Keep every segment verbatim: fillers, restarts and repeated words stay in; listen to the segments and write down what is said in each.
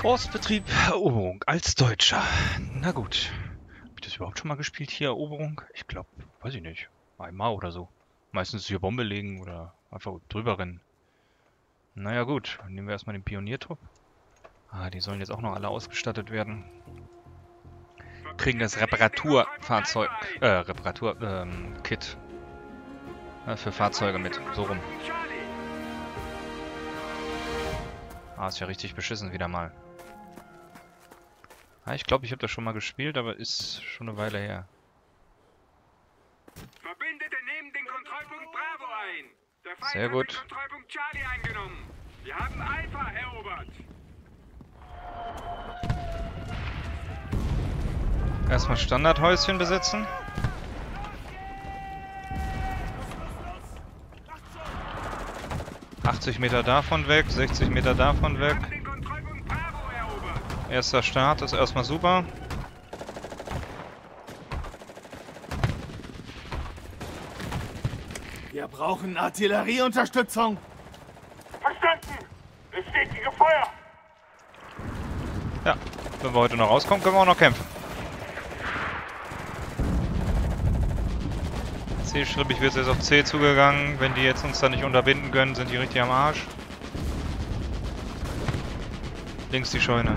Forstbetrieb Eroberung als Deutscher. Na gut. Hab ich das überhaupt schon mal gespielt hier, Eroberung? Ich glaube, weiß ich nicht. Einmal oder so. Meistens hier Bombe legen oder einfach drüber rennen. Naja gut, dann nehmen wir erstmal den Pioniertrupp. Ah, die sollen jetzt auch noch alle ausgestattet werden. Kriegen das Reparaturfahrzeug, äh, Reparatur, ähm, Kit. Äh, für Fahrzeuge mit, so rum. Ah, ist ja richtig beschissen wieder mal. Ah, ich glaube, ich habe das schon mal gespielt, aber ist schon eine Weile her. Verbündete nehmen den Kontrollpunkt Bravo ein. Der Feind Sehr gut. hat den Kontrollpunkt Charlie eingenommen. Wir haben Alpha erobert. Erstmal Standardhäuschen besetzen. achtzig Meter davon weg, sechzig Meter davon weg. Wir haben den Kontrollpunkt Bravo erobert. Erster Start ist erstmal super. Wir brauchen Artillerieunterstützung. Verstanden. Es steht gegen Feuer. Ja, wenn wir heute noch rauskommen, können wir auch noch kämpfen. C-schrippig wird es jetzt auf C zugegangen. Wenn die jetzt uns da nicht unterbinden können, sind die richtig am Arsch. Links die Scheune.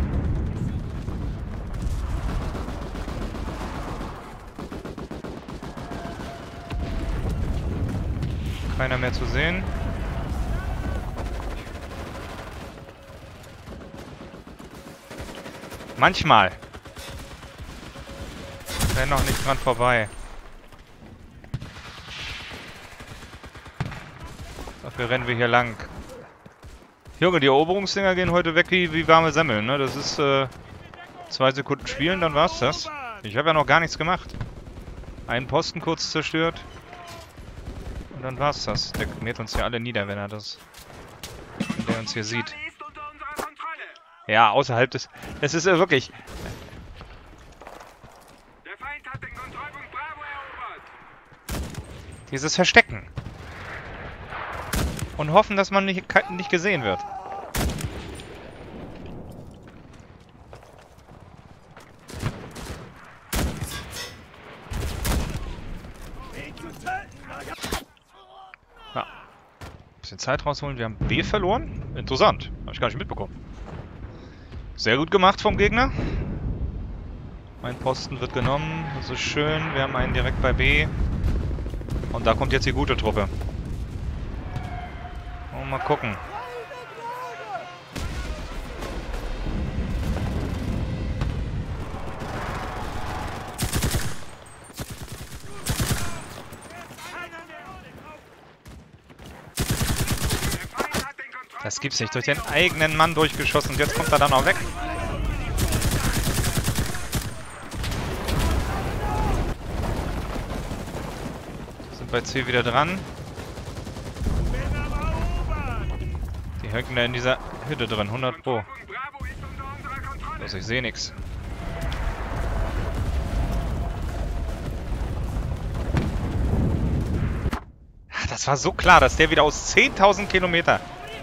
Keiner mehr zu sehen. Manchmal. Renn noch nicht dran vorbei. Dafür rennen wir hier lang. Junge, die Eroberungsdinger gehen heute weg wie, wie warme Semmeln, ne? Das ist, äh, zwei Sekunden spielen, dann war's das. Ich habe ja noch gar nichts gemacht. Einen Posten kurz zerstört. Und dann war's das. Der mäht uns hier alle nieder, wenn er das... Wenn der uns hier sieht. Charlie ist unter unserer Kontrolle. Ja, außerhalb des... Es ist ja wirklich... Der Feind hat den Kontrollpunkt Bravo erobert. Dieses Verstecken. Und hoffen, dass man nicht, nicht gesehen wird. Ja. Bisschen Zeit rausholen. Wir haben B verloren. Interessant. Habe ich gar nicht mitbekommen. Sehr gut gemacht vom Gegner. Mein Posten wird genommen. Das ist schön. Wir haben einen direkt bei B. Und da kommt jetzt die gute Truppe. Mal gucken. Das gibt's nicht. Durch den eigenen Mann durchgeschossen. Und jetzt kommt er dann auch weg. Sind bei C wieder dran. Die hängen da in dieser Hütte drin, hundert Pro. Also ich sehe nichts. Das war so klar, dass der wieder aus zehntausend Kilometer...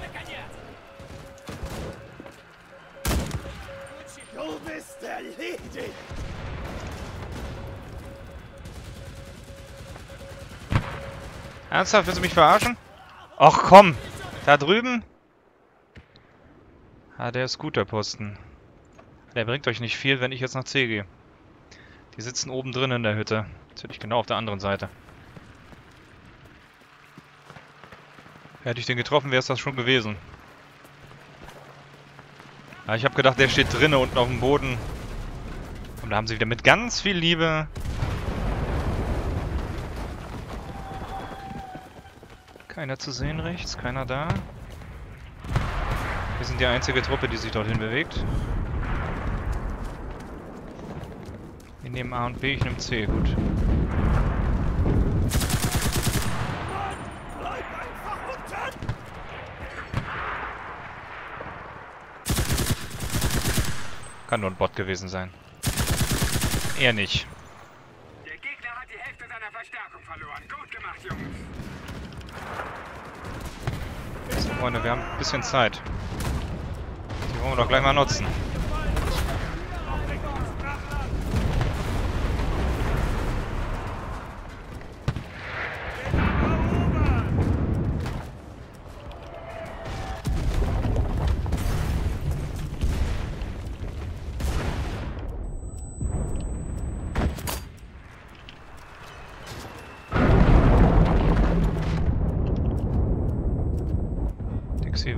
Du bist erledigt. Ernsthaft, willst du mich verarschen? Och komm, da drüben... Ah, der ist gut, der Posten. Der bringt euch nicht viel, wenn ich jetzt nach C gehe. Die sitzen oben drin in der Hütte. Natürlich genau auf der anderen Seite. Hätte ich den getroffen, wäre es das schon gewesen. Aber ich habe gedacht, der steht drinnen unten auf dem Boden. Und da haben sie wieder mit ganz viel Liebe... Keiner zu sehen rechts, keiner da. Wir sind die einzige Truppe, die sich dorthin bewegt. Wir nehmen A und B, ich nehme C, gut. Kann nur ein Bot gewesen sein. Eher nicht. Der Gegner hat die Hälfte seiner Verstärkung verloren. Gut gemacht, Jungs. So, Freunde, wir haben ein bisschen Zeit. Die wollen wir doch gleich mal nutzen.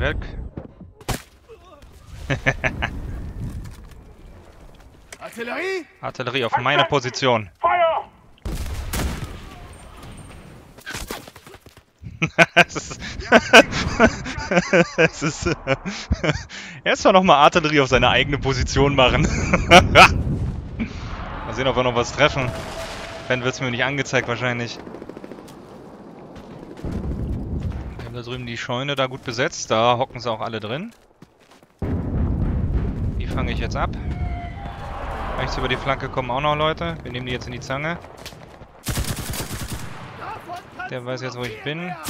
weg. Artillerie! Artillerie auf meine Position. Feuer! Es ist... es ist... Erst mal nochmal Artillerie auf seine eigene Position machen. Mal sehen, ob wir noch was treffen. Wenn wird es mir nicht angezeigt wahrscheinlich. Wir haben da drüben die Scheune da gut besetzt. Da hocken sie auch alle drin. Die fange ich jetzt ab. Rechts über die Flanke kommen auch noch Leute. Wir nehmen die jetzt in die Zange. Der weiß jetzt, wo ich bin. Ah.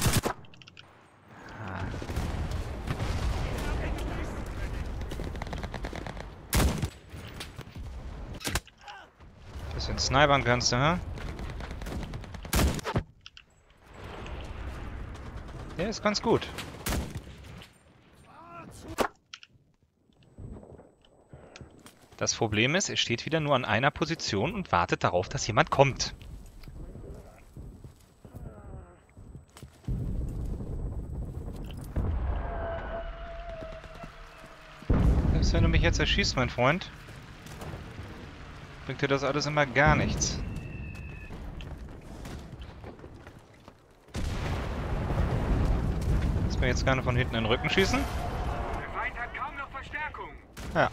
Bisschen snipern kannst du, hä? Der ist ganz gut. Das Problem ist, er steht wieder nur an einer Position und wartet darauf, dass jemand kommt. Selbst wenn du mich jetzt erschießt, mein Freund, bringt dir das alles immer gar nichts. Lass mir jetzt gerne von hinten in den Rücken schießen. Der Feind hat kaum noch Verstärkung. Ja.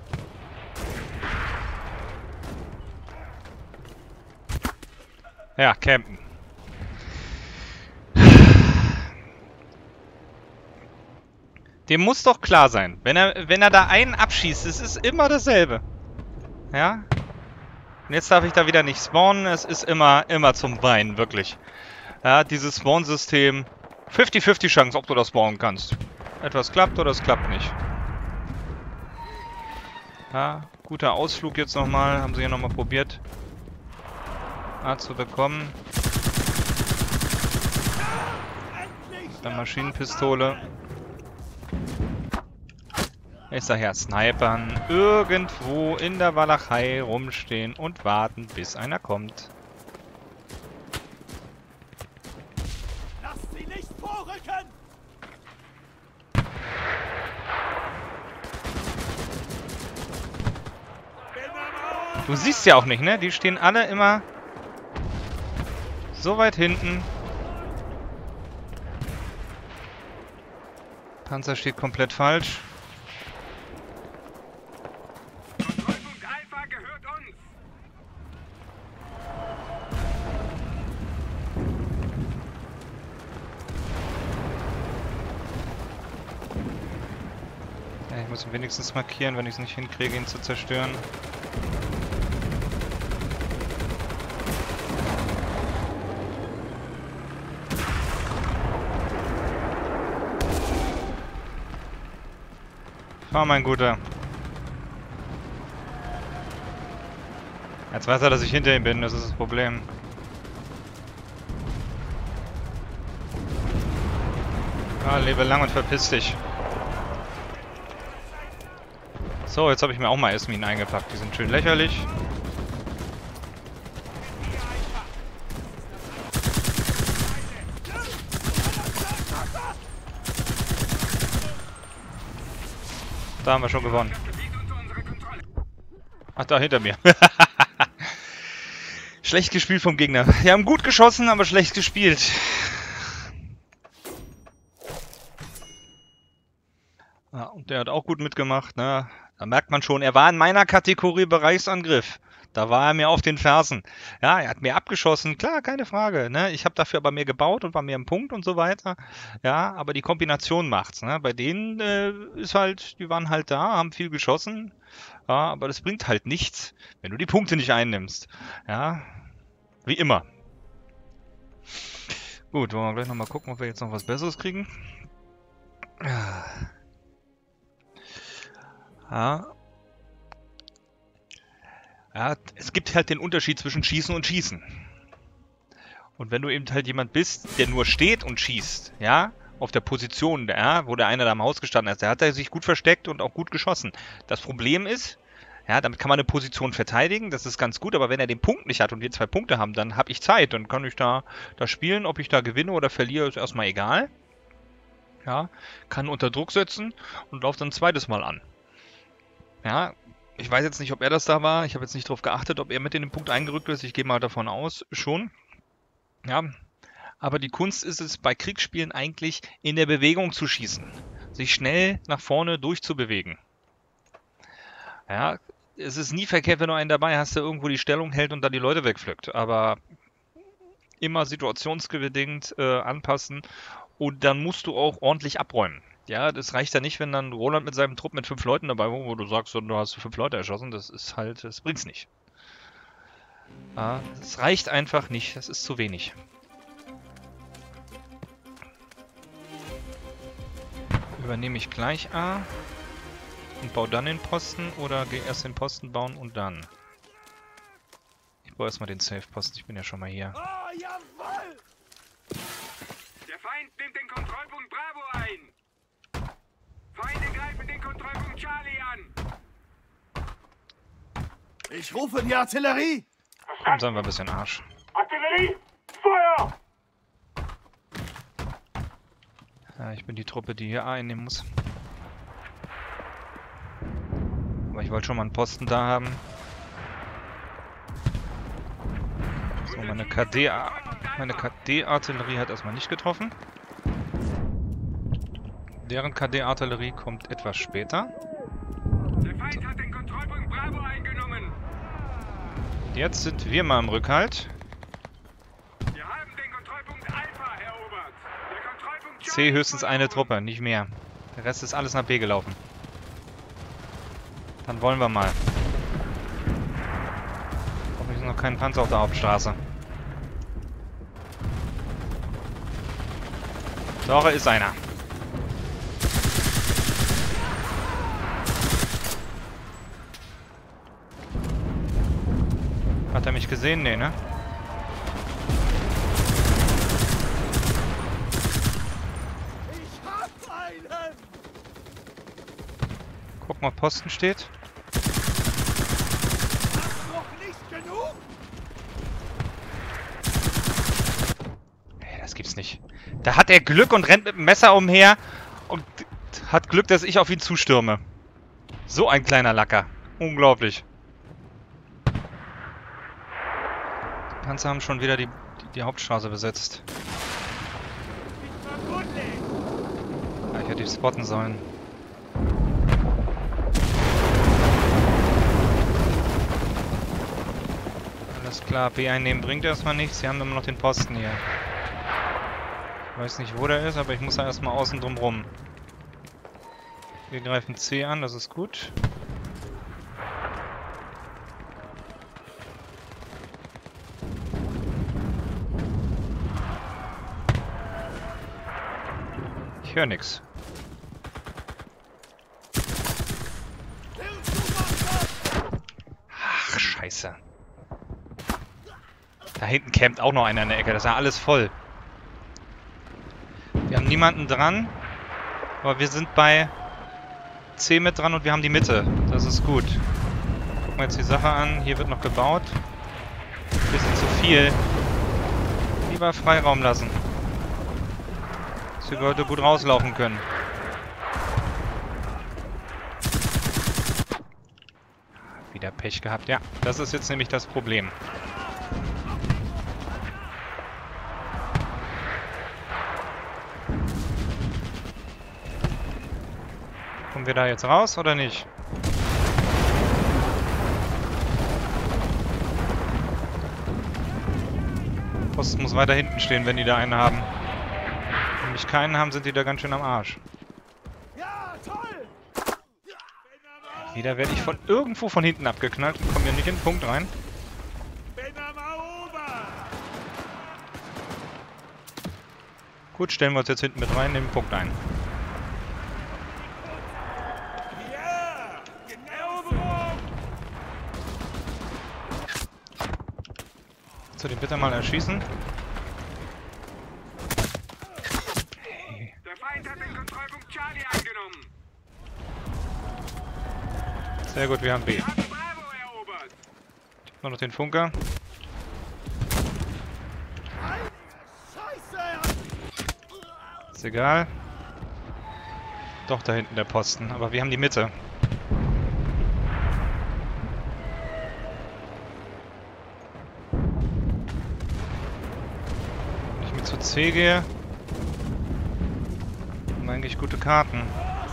Ja, campen. Dem muss doch klar sein, wenn er, wenn er da einen abschießt, es ist immer dasselbe. Ja? Und jetzt darf ich da wieder nicht spawnen, es ist immer, immer zum Weinen, wirklich. Ja, dieses Spawn-System, fünfzig fünfzig Chance, ob du das spawnen kannst. Etwas klappt oder es klappt nicht. Ja, guter Ausflug jetzt nochmal, haben sie hier nochmal probiert. A zu bekommen. Dann Maschinenpistole. Ich sag ja, snipern. Irgendwo in der Walachei rumstehen und warten, bis einer kommt. Lass sie nicht vorrücken! Du siehst ja auch nicht, ne? Die stehen alle immer so weit hinten. Panzer steht komplett falsch. Kontrollpunkt Alpha gehört uns. Ja, ich muss ihn wenigstens markieren, wenn ich es nicht hinkriege, ihn zu zerstören. Fahr, mein Guter. Jetzt weiß er, dass ich hinter ihm bin, das ist das Problem. Ah, lebe lang und verpiss dich. So, jetzt habe ich mir auch mal Esminen eingepackt. Die sind schön lächerlich. Da haben wir schon gewonnen. Ach, da hinter mir. Schlecht gespielt vom Gegner. Wir haben gut geschossen, aber schlecht gespielt. Ja, und der hat auch gut mitgemacht, ne? Da merkt man schon, er war in meiner Kategorie Bereichsangriff. Da war er mir auf den Fersen. Ja, er hat mir abgeschossen, klar, keine Frage. Ne? Ich habe dafür aber mehr gebaut und war mehr im Punkt und so weiter. Ja, aber die Kombination macht's. Ne? Bei denen äh, ist halt, die waren halt da, haben viel geschossen. Ja, aber das bringt halt nichts, wenn du die Punkte nicht einnimmst. Ja, wie immer. Gut, wollen wir gleich nochmal gucken, ob wir jetzt noch was Besseres kriegen. Ja. Ja, es gibt halt den Unterschied zwischen Schießen und Schießen. Und wenn du eben halt jemand bist, der nur steht und schießt, ja, auf der Position, ja, wo der eine da am Haus gestanden ist, der hat sich gut versteckt und auch gut geschossen. Das Problem ist, ja, damit kann man eine Position verteidigen, das ist ganz gut, aber wenn er den Punkt nicht hat und wir zwei Punkte haben, dann habe ich Zeit, dann kann ich da, da spielen, ob ich da gewinne oder verliere, ist erstmal egal. Ja, kann unter Druck setzen und läuft dann ein zweites Mal an. Ja, ich weiß jetzt nicht, ob er das da war. Ich habe jetzt nicht darauf geachtet, ob er mit in den Punkt eingerückt ist. Ich gehe mal davon aus, schon. Ja, aber die Kunst ist es, bei Kriegsspielen eigentlich in der Bewegung zu schießen. Sich schnell nach vorne durchzubewegen. Ja, es ist nie verkehrt, wenn du einen dabei hast, der irgendwo die Stellung hält und dann die Leute wegpflückt. Aber immer situationsbedingt äh, anpassen und dann musst du auch ordentlich abräumen. Ja, das reicht ja nicht, wenn dann Roland mit seinem Trupp mit fünf Leuten dabei war, wo du sagst, du hast fünf Leute erschossen. Das ist halt, das bringt's nicht. Ja, das reicht einfach nicht, das ist zu wenig. Übernehme ich gleich A und baue dann den Posten oder gehe erst den Posten bauen und dann? Ich baue erstmal den Safe-Posten, ich bin ja schon mal hier. Oh, jawohl! Der Feind nimmt den Kontrollpunkt Bravo ein. Feinde greifen den Kontrollpunkt Charlie an. Ich rufe die Artillerie! Dann sagen wir ein bisschen Arsch. Artillerie! Feuer! Ja, ich bin die Truppe, die hier A einnehmen muss. Aber ich wollte schon mal einen Posten da haben. So, meine K D, meine K D-Artillerie hat erstmal nicht getroffen. Deren K D-Artillerie kommt etwas später. Der Feind hat den Kontrollpunkt Bravo eingenommen. Jetzt sind wir mal im Rückhalt. Wir haben den Kontrollpunkt Alpha erobert. Der Kontrollpunkt C Charlie höchstens eine verloren. Truppe, nicht mehr. Der Rest ist alles nach B gelaufen. Dann wollen wir mal. Hoffentlich ist noch kein Panzer auf der Hauptstraße. Doch, ist einer. Hat er mich gesehen? Nee, ne? Ich hab einen! Guck mal, Posten steht. Das noch nicht genug? Hey, das gibt's nicht. Da hat er Glück und rennt mit dem Messer umher und hat Glück, dass ich auf ihn zustürme. So ein kleiner Lacker. Unglaublich. Die Panzer haben schon wieder die, die, die Hauptstraße besetzt. Ich verwundle! Ja, ich hätte die spotten sollen. Alles klar, B einnehmen bringt erstmal nichts. Sie haben immer noch den Posten hier. Ich weiß nicht, wo der ist, aber ich muss da erstmal außen drum rum. Wir greifen C an, das ist gut. Ich höre nichts. Ach, scheiße. Da hinten campt auch noch einer in der Ecke. Das ist ja alles voll. Wir haben niemanden dran. Aber wir sind bei C mit dran und wir haben die Mitte. Das ist gut. Gucken wir jetzt die Sache an. Hier wird noch gebaut. Bisschen zu viel. Lieber Freiraum lassen. Dass die Leute gut rauslaufen können. Wieder Pech gehabt. Ja, das ist jetzt nämlich das Problem. Kommen wir da jetzt raus oder nicht? Posten muss weiter hinten stehen, wenn die da einen haben. Wenn nämlich keinen haben, sind die da ganz schön am Arsch. Ja, toll! Wieder werde ich von irgendwo von hinten abgeknallt und komme hier nicht in den Punkt rein. Bin am Erobern! Gut, stellen wir uns jetzt hinten mit rein, nehmen den Punkt ein. Ja! Eroberung! Kannst du den bitte mal erschießen? Der Feind hat den Kontrollpunkt Charlie eingenommen. Sehr gut, wir haben B. Wir haben Bravo erobert. Nur noch den Funker. Scheiße! Ist egal. Doch, da hinten der Posten. Aber wir haben die Mitte. Wenn ich mit zu C gehe, haben wir eigentlich gute Karten.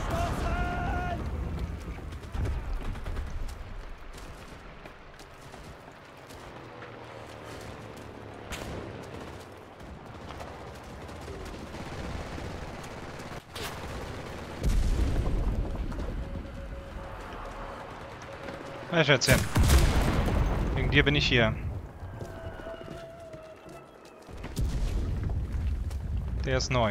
Ja, Schätzchen. Wegen dir bin ich hier. Der ist neu.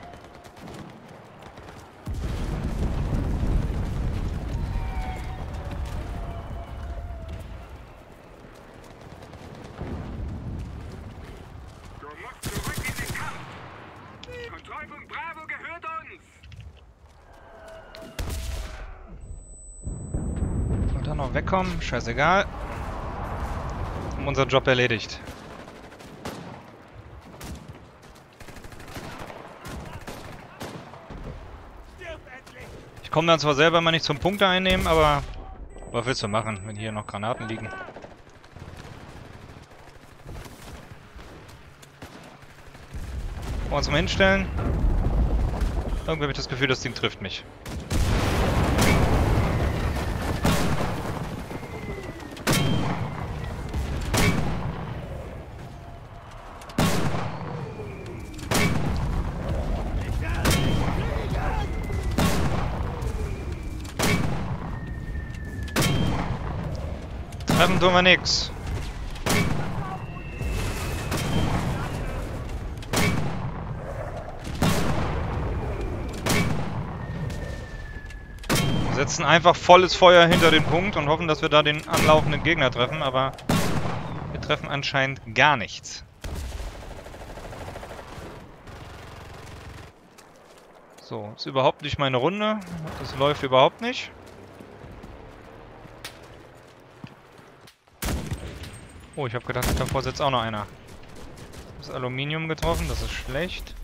Du musst zurück in den Kampf. Kontrollpunkt Bravo gehört uns. Und dann noch wegkommen, scheißegal. Haben unseren Job erledigt. Stirb endlich! Ich komme dann zwar selber mal nicht zum Punkte einnehmen, aber was willst du machen, wenn hier noch Granaten liegen? Wollen wir uns mal hinstellen? Irgendwie habe ich das Gefühl, das Ding trifft mich. Treffen tun wir nix. Wir setzen einfach volles Feuer hinter den Punkt und hoffen, dass wir da den anlaufenden Gegner treffen, aber wir treffen anscheinend gar nichts. So, ist überhaupt nicht meine Runde. Das läuft überhaupt nicht. Oh, ich habe gedacht, davor sitzt auch noch einer. Das Aluminium getroffen, das ist schlecht.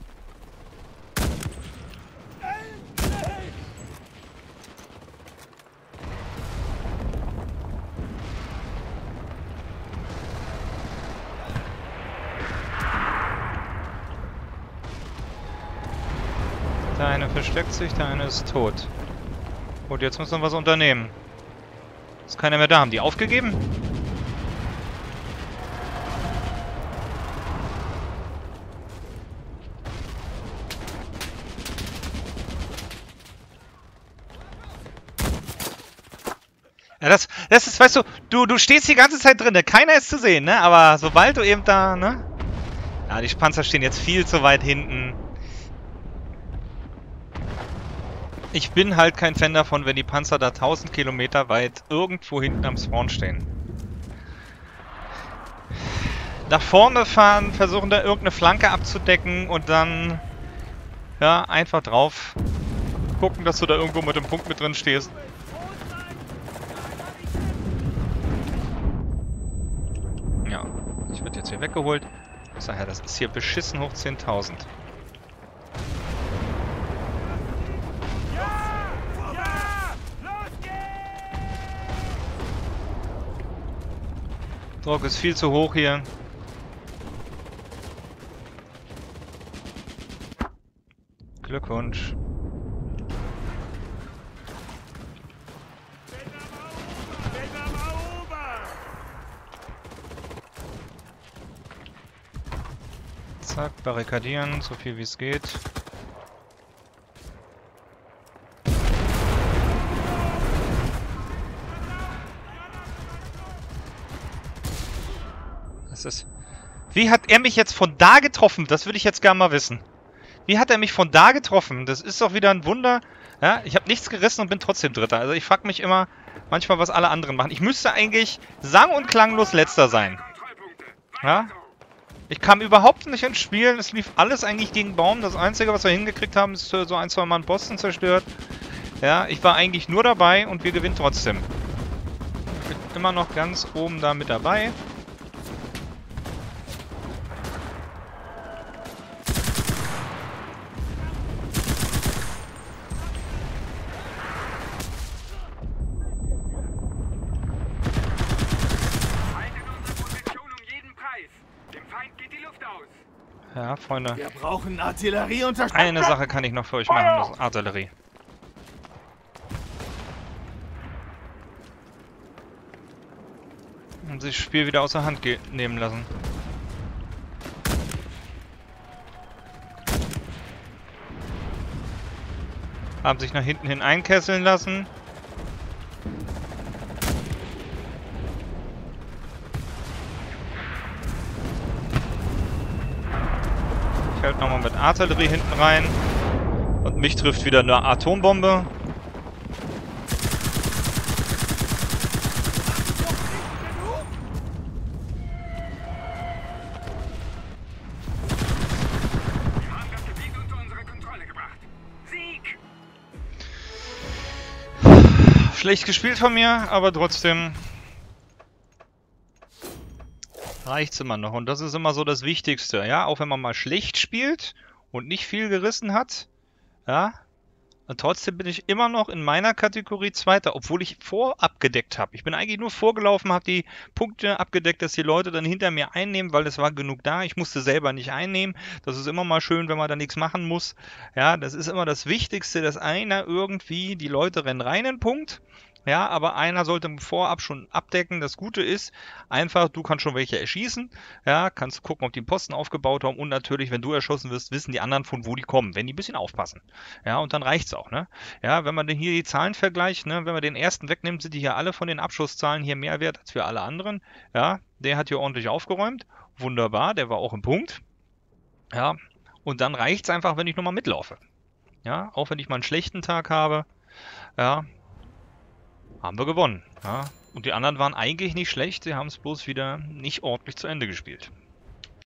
Der eine versteckt sich, der eine ist tot. Und jetzt müssen wir was unternehmen. Ist keiner mehr da. Haben die aufgegeben? Ja, das, das ist, weißt du, du, du stehst die ganze Zeit drin, keiner ist zu sehen, ne? Aber sobald du eben da, ne? Ja, die Panzer stehen jetzt viel zu weit hinten. Ich bin halt kein Fan davon, wenn die Panzer da tausend Kilometer weit irgendwo hinten am Spawn stehen. Nach vorne fahren, versuchen da irgendeine Flanke abzudecken und dann, ja, einfach drauf gucken, dass du da irgendwo mit dem Punkt mit drin stehst. Ja, ich werde jetzt hier weggeholt. Ich sag ja, das ist hier beschissen hoch zehntausend. Druck ist viel zu hoch hier. Glückwunsch. Zack, barrikadieren, so viel wie es geht. Das ist... Wie hat er mich jetzt von da getroffen? Das würde ich jetzt gerne mal wissen. Wie hat er mich von da getroffen? Das ist doch wieder ein Wunder. Ja, ich habe nichts gerissen und bin trotzdem Dritter. Also ich frage mich immer manchmal, was alle anderen machen. Ich müsste eigentlich sang- und klanglos Letzter sein. Ja? Ich kam überhaupt nicht ins Spiel. Es lief alles eigentlich gegen Baum. Das Einzige, was wir hingekriegt haben, ist so ein, zwei Mal einen Posten zerstört. Ja, ich war eigentlich nur dabei und wir gewinnen trotzdem. Ich bin immer noch ganz oben da mit dabei. Ja, Freunde. Wir brauchen Artillerieunterstützung. Eine Sache kann ich noch für euch machen, das ist Artillerie. Und sich das Spiel wieder außer Hand nehmen lassen. Haben sich nach hinten hin einkesseln lassen. Ich halte nochmal mit Artillerie hinten rein. Und mich trifft wieder eine Atombombe. Wir haben das Gebiet unter unsere Kontrolle gebracht. Sieg! Schlecht gespielt von mir, aber trotzdem reicht's immer noch. Und das ist immer so das Wichtigste, ja. Auch wenn man mal schlecht spielt und nicht viel gerissen hat, ja. Und trotzdem bin ich immer noch in meiner Kategorie Zweiter, obwohl ich vorabgedeckt habe. Ich bin eigentlich nur vorgelaufen, habe die Punkte abgedeckt, dass die Leute dann hinter mir einnehmen, weil es war genug da. Ich musste selber nicht einnehmen. Das ist immer mal schön, wenn man da nichts machen muss. Ja, das ist immer das Wichtigste, dass einer irgendwie, die Leute rennen rein in den Punkt. Ja, aber einer sollte vorab schon abdecken. Das Gute ist einfach, du kannst schon welche erschießen. Ja, kannst gucken, ob die einen Posten aufgebaut haben. Und natürlich, wenn du erschossen wirst, wissen die anderen, von wo die kommen, wenn die ein bisschen aufpassen. Ja, und dann reicht's auch, ne? Ja, wenn man denn hier die Zahlen vergleicht, ne, wenn man den ersten wegnimmt, sind die hier alle von den Abschusszahlen hier mehr wert als für alle anderen. Ja, der hat hier ordentlich aufgeräumt. Wunderbar, der war auch im Punkt. Ja, und dann reicht's einfach, wenn ich nochmal mitlaufe. Ja, auch wenn ich mal einen schlechten Tag habe. Ja, haben wir gewonnen. Ja? Und die anderen waren eigentlich nicht schlecht, sie haben es bloß wieder nicht ordentlich zu Ende gespielt.